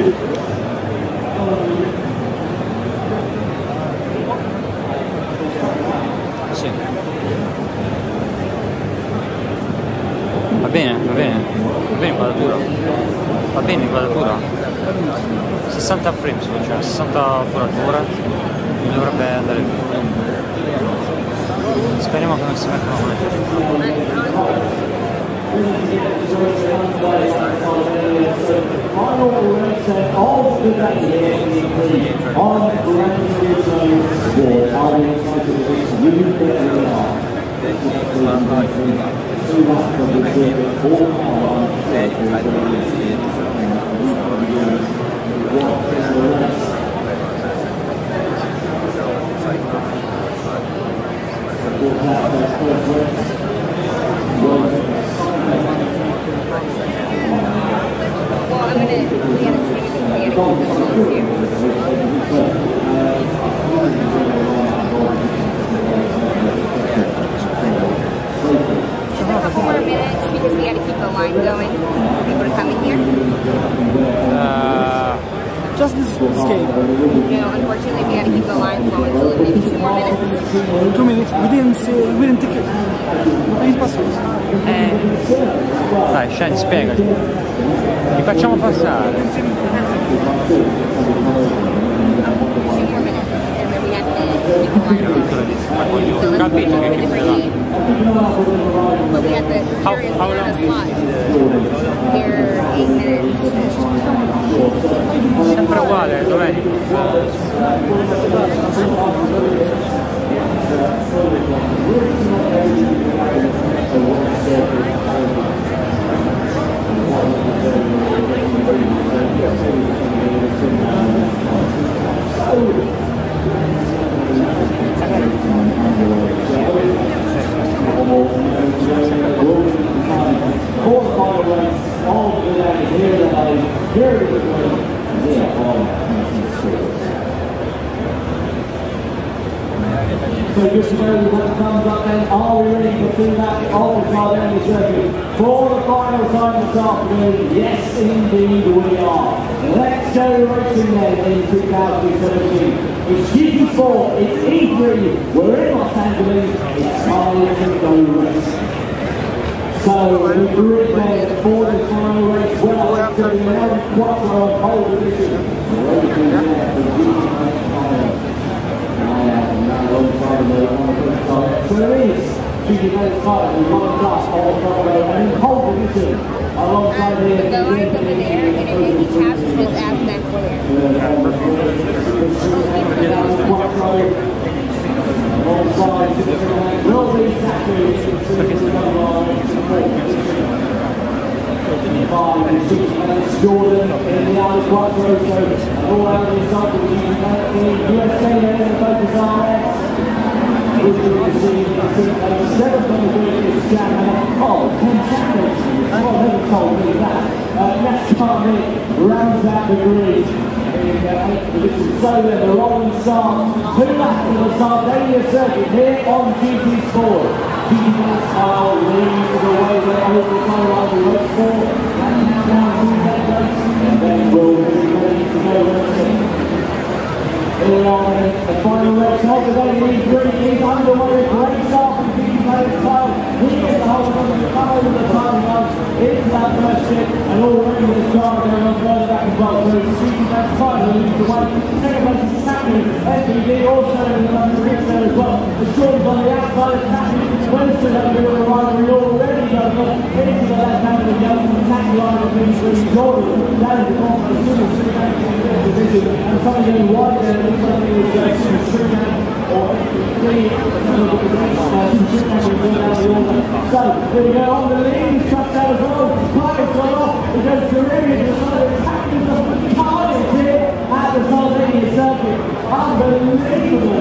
Sì. Va bene, va bene. Va bene inquadratura. Va bene inquadratura. 60 frames, cioè 60 forature. Mi dovrebbe andare bene. Speriamo che non si mettano male. Because we had to keep the line going. People to come in here. Just this game. No, unfortunately, we had to keep the line flowing, so maybe 2 more minutes. 2 minutes. We didn't take it. It's possible. Dai, scendi, spiegati. Li facciamo passare. 2 more minutes, and then we had to keep the line going. So Capito che chi but we had the How long slot. They're 8 minutes. Sempre uguale, Domenico. So just to know what comes up then, are we ready for two laps of the Sardinia circuit for the final time this afternoon? Yes indeed we are. Let's go racing then in 2017. It's GT4, it's E3, we're in Los Angeles, it's time to go racing. So the grid then for the final race, well after the 11th quattro on pole position. So it is GT4's car with one class on the front row and in pole position alongside the The line's over there, and if he captures his ass back there. Alongside will be Zachary Jordan in the Irish Quattro, so all out of the side of the GT4 USA in the Focus RS. Which we can see in the 7th on the grid is Jack. Oh, 10 seconds. Oh, never told me that. NASCAR Nick rounds out the grid in 8th position. So then the rolling start, 2 laps of the Sardinia circuit here on GT4. GT4's car leads the way they're over the time line to race 4. And now down to that race. And then we'll be ready to go racing. Here we are in the final race of the day. Lead 3 is underway. Great start from GT4's car. He gets the whole time to come over the time line into that first stint, and already this car going on further back as well. So GT4's car leads the way. Second place is Tappy. FPV also in the number 6 there as well. The Jordan's on the outside of Tappy. Winston have a bit of a rivalry already going on into the left hand of the yellow from the taxi line of the Jordan. That is the confidence as soon as division, and something going wide there. Looks like it was or so here we go on the lead. He's cut out as well. Piper's gone off. It goes to Remy. Decided to attack the carnage here at the Sardinia circuit. Unbelievable.